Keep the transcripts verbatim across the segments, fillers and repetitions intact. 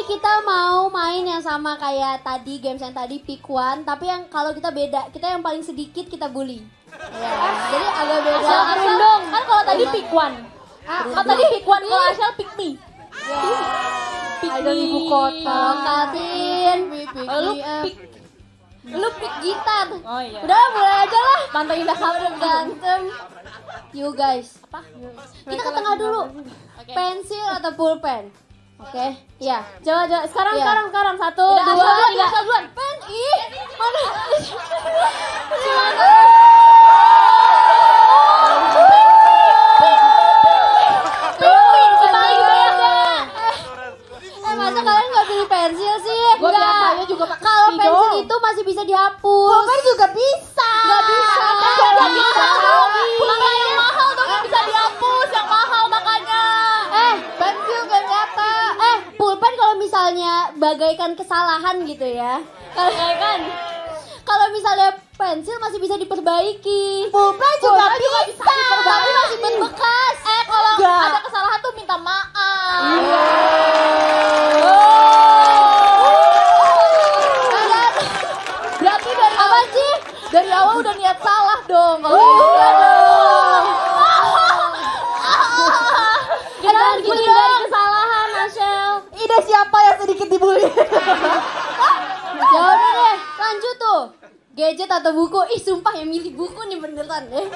kita mau main yang sama kayak tadi, games yang tadi pick one, tapi yang kalau kita beda, kita yang paling sedikit kita bully. Ya, jadi agak beda. Asal Asal dong. Kan kalau tadi pick one. Kalau tadi pick one, kalau Asal pick me. Pick me ibu kota. Katin. Lu pick Lu pick gitar. Oh iya. Udah mulai aja lah. Mantan indah kamu Ganteng. You guys. Apa? Kita ke tengah dulu. Pensil atau pulpen? Oke, okay. Iya. Coba coba sekarang Ya. sekarang sekarang satu Udah, dua asal tiga. asal duluan. Pen ih. Mana? Eh masa kalian nggak pilih pensil sih? Gue biasanya juga pakai Kalau spidol. pensil itu masih bisa dihapus. Pulpen juga bisa. Nggak bisa. Nggak bisa. Makanya yang mahal dong yang bisa dihapus, yang mahal makanya. Eh, pensil kan apa? Eh, pulpen kalau misalnya bagaikan kesalahan gitu ya. Kalau kan? Kalau misalnya pensil masih bisa diperbaiki. Pulpen juga Pulpen juga bisa. bisa Tapi masih berbekas. Eh kalau Nggak. ada kesalahan tuh minta maaf. Berarti dari Apa sih? dari awal udah niat salah dong. Kalau Oh, gitu. iya dong. Kita Jangan harus gitu dari dong. kesalahan, Ashel. Ide siapa yang sedikit dibully? Ya udah deh, lanjut tuh. Gadget atau buku? Ih, sumpah yang milih buku nih beneran deh.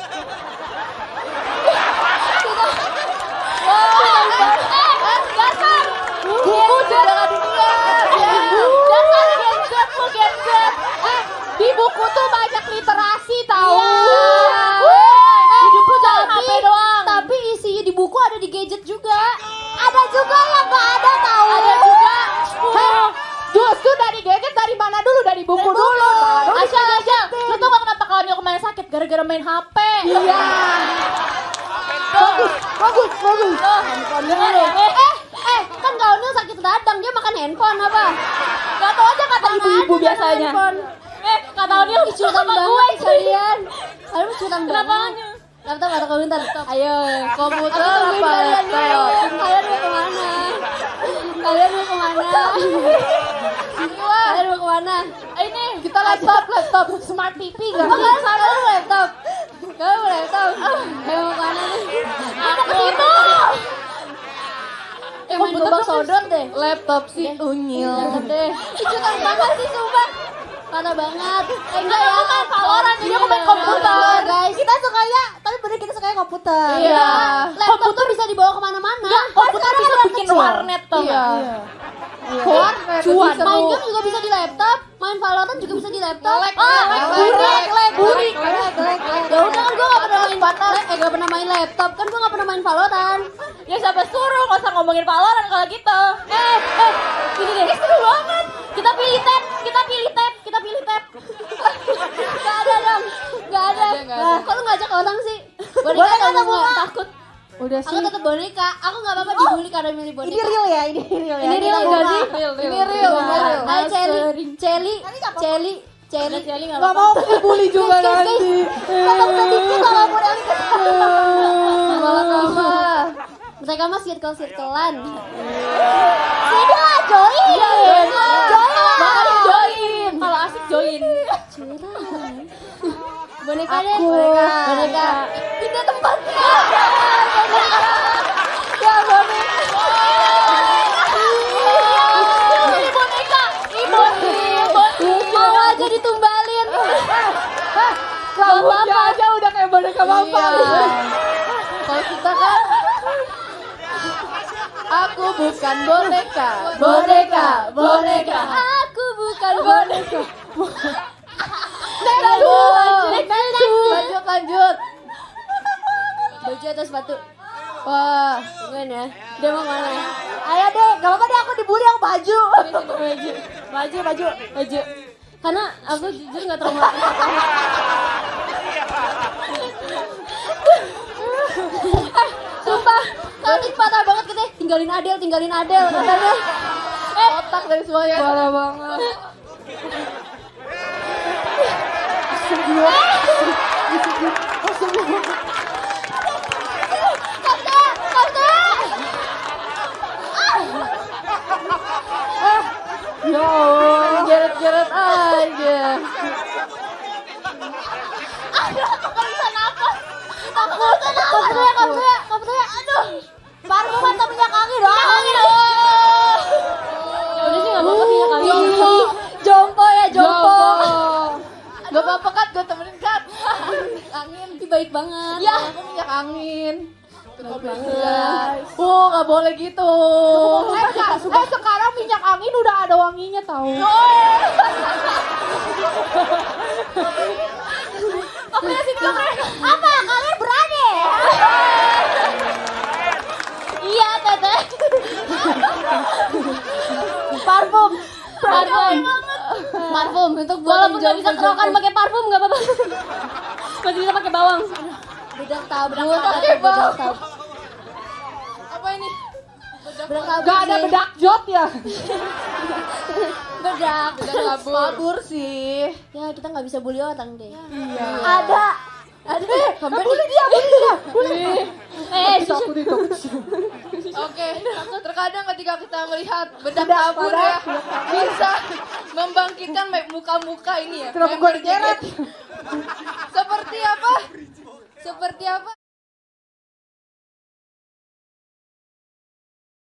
Buku jalan dunia. Dasar gadget lu gadget. Eh, di buku tuh banyak literasi tahu. Hidup lu jangan H P doang. Tapi isinya di buku ada di gadget juga. Ada juga yang nggak ada tahu. Ada juga. Heh, justru dari gadget dari mana dulu? Dari buku dulu. Asal aja. Lu tau gak kenapa kalau kemarin sakit gara-gara main H P? Iya. Bagus, bagus, bagus. Dengar ya. Eh, Eh, eh, kan Kaunil sakit radang, dia makan handphone apa? gak tau aja kata ibu-ibu aja biasanya. handphone. Eh, kata dia Curang sama gue banget cuy. kalian. Kalian mah curang Kenapa? banget. Laptop atau komputer? Ayo, komputer Aku apa tungguin kalian laptop? Kalian mau kemana? Kalian mau kemana? Kalian mau kemana? Ini kita laptop, laptop smart T V gak? Oh, kalian kalian mau laptop? Kalian mau laptop? Kalian mau kemana nih? Aku itu. Eh, main gobak sodor deh. Laptop si unyil. Laptop deh. Ih, curang banget sih, sumpah. Parah banget. Eh, enggak ya. Aku main Valorant, jadi aku main komputer. Guys, Kita sukanya, tapi bener kita sukanya komputer. Iya. laptop tuh bisa dibawa kemana-mana. Komputer bisa bikin warnet tuh. Iya. Warnet. Cuan. Main game juga bisa di laptop. Main Valorant juga bisa di laptop. Lek, Ah, lek, burik, lek, lek, burik. Lek, lek, lek. Ya udah kan gue gak pernah main Valorant. Eh gak pernah main laptop. Kan gue gak pernah main Valorant. Ya siapa suruh, gak usah ngomongin Valorant kalau gitu. Eh, eh, Gini deh. Seru banget. Kita pilih tab, kita pilih tab, kita pilih tab. gak ada dong. Gak ada. nggak Nah, kok lu ngajak orang sih? Boneka Boneka atau atau bunga? bunga? Takut. Udah Aku tetap boneka. Aku gak apa-apa dibully karena milih boneka. Ini real ya, ini real ya. Ini real Kita gak bunga. sih? Real, real. Ini real. Bunga. Ayo Celi, Celi, apa-apa. Celi, Celi. Celi nggak Gak mau dibully juga Guys, guys, nanti. Tetap sedikit kalau model Malah apa? Mereka mah circle-circlean. Sini lah, join. Join. Join lah. Makanya join. Kalau asik join. Curang. Boneka deh. Aku. Boneka. Boneka. Pindah tempatnya. Ya boneka. Ini boneka. Ini boneka. Mau aja ditumbalin. Rambutnya aja udah kayak boneka mama. Kalau kita kan aku bukan boneka, boneka, boneka. Aku bukan boneka. Lanjut, lanjut, lanjut. Baju atau sepatu? Wah, tungguin ya. Dia mau mana? Ayo deh, gak apa-apa deh aku dibully yang baju. Baju. Baju, baju. Baju. Karena aku jujur gak terlalu Sumpah, Katik patah banget gitu. Tinggalin Adel, tinggalin Adel katanya. Eh, otak dari semuanya. Parah banget. Kakak, kakak. takut. Kamu tuh ya, kamu tuh ya, kamu tuh ya. Aduh. Parfum atau minyak angin dong? Minyak angin dong. Udah sih nggak apa-apa minyak angin. Jompo, jompo ya jompo. Gak apa-apa Kat, gue temenin Kat. Angin. Ih, baik banget. Ya, aku minyak angin. Baik banget. Oh, nggak boleh gitu. Eh, Kak, eh, sekarang minyak angin udah ada wanginya tahu. Oke, sih Apa? Kalian berani? Iya, Teteh. Parfum. Parfum. Parfum untuk buat walaupun nggak bisa kerokan pakai parfum nggak apa-apa. Masih bisa pakai bawang. bedak tabur. Pakai bawang. Apa ini? Bedak tabur. Gak ada sih. bedak jot ya? Bedak. Bedak tabur sih. Ya, kita nggak bisa bully orang deh. Ada. Ada. Eh, bully dia, bully dia. Eh, Takut itu. Oke, terkadang ketika kita melihat bedak Bedak tabur tabur. ya bisa membangkitkan muka-muka ini ya. Kenapa gue digeret? Seperti apa? Seperti apa?